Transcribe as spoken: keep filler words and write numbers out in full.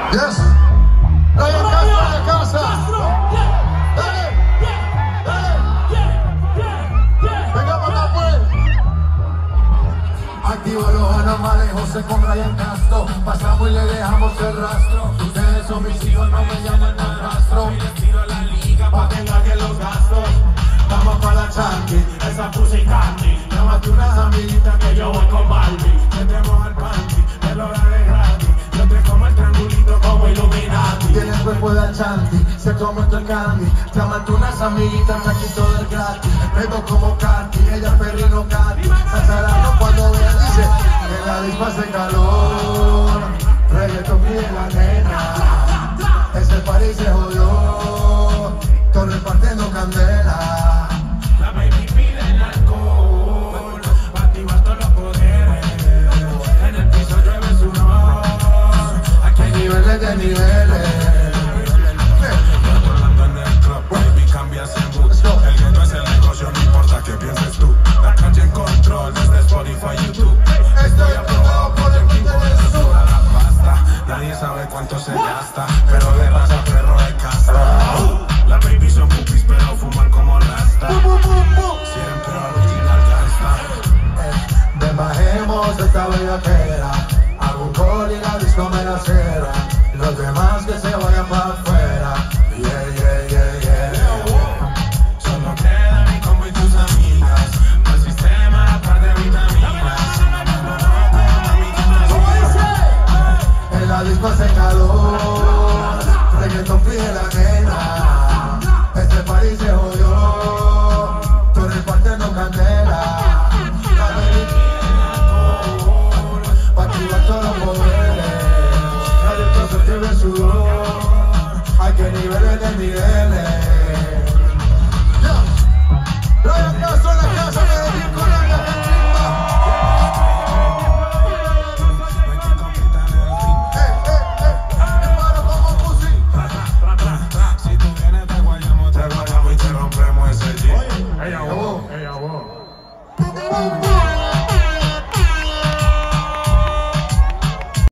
Yes. Ryan Castro en la casa. Dale. Dale. Venga para acá, pues. Activo los anormales, José con Ryan Castro. Pasamos y le dejamos el rastro. Ustedes son mis hijos, no me llaman al rastro. Y les tiro la liga pa' que que los gastos. Vamos pa' la chanqui, esa pussy candy. Llámate unas amiguitas que yo voy con Barbie. Metemos al panty, me lo daré gratis. Yo te como el triangulito como Illuminati. Tiene el cuerpo de Chanti, se come todo el candy. Llámate unas amiguitas, aquí todo es gratis. Pego como Katy, ella perrino Katy. Sazarano cuando vea dice que la dispa hace calor. Reggaeton pide la nena. Ese party se jodió. Todo repartiendo candela. La baby pide el alcohol pa' activar todos los poderes. En el piso llueve sudor. Aquí hay Niveles de niveles. Rolando en el club, baby, cambia ese mood. El gueto es el negocio, no importa qué pienses tú. La calle en control desde Spotify, YouTube. Estoy apagado por el quinto del sur. La pasta, nadie sabe cuánto se gasta, pero de raza perro de casa. La baby son pupis, pero fuman como rasta. Siempre original gangsta. Bajemos de esta bellaquera. Hago un call y la disco me la cierra. Los demás que se vayan para afuera. Yeah, yeah, yeah, yeah. Solo queda mi combo y tus amigas. El sistema, par de vitaminas. En la disco hace calor. Reggaeton pide la nena. Este party se jodió. Tú repartiendo candela. La baby pide alcohol pa' activar todos los poderes. El trozo tiene sudor. Hay que niveles de niveles. Yeah. Ryan Castro en la casa, Medellín con Ryan Castro. Eh, eh, eh. Disparo como pussy. Si tú vienes te guayamos, te guayamos y te rompemos ese jean. Ella, wow, ella, wow. boom, boom.